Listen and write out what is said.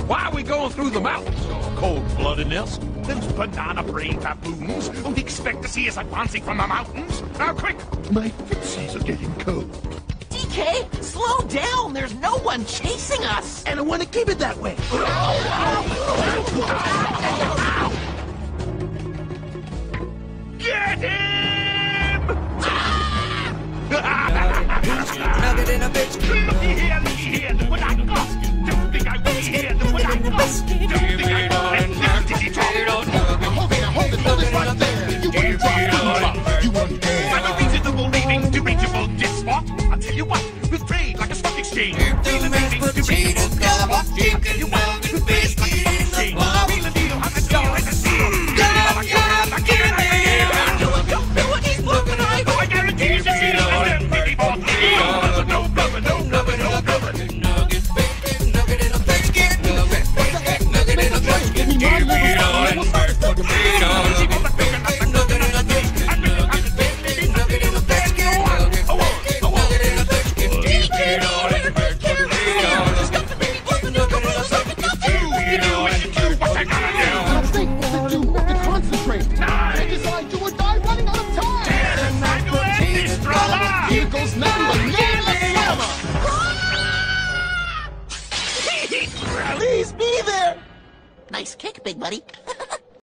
Why are we going through the mountains? Cold-bloodedness? Those banana-brain baboons won't expect to see us advancing from the mountains. Now, quick! My footsies are getting cold. DK, slow down. There's no one chasing us. And I want to keep it that way. Get him! Nugget in a biscuit. Looky here, look what I got! Don't think I will here, look what I got! Don't think I will, let's did it all! Hold it right there. You want to You want I'm a reasonable leaving to reachable spot. I'll tell you what, we'll trade like a stock exchange. The mashed potatoes got a chicken nugget biscuit in the bowl. Real deal, I'm a deal, it's a steal. He's looking right. I guarantee it's a steal. No blubber, no blubber, no blubber. Nugget bacon, nugget in a biscuit. Nugget in a biscuit. Give me all in mashed potatoes. Nugget in a biscuit. Nugget bacon, nugget in a biscuit. Nugget in a biscuit. Give me all in mashed potatoes. Nugget in a biscuit. Give me all in mashed potatoes. I think what to do to concentrate. I decide do or die running out of time. Here goes nothing but Please be there. Nice kick, big buddy.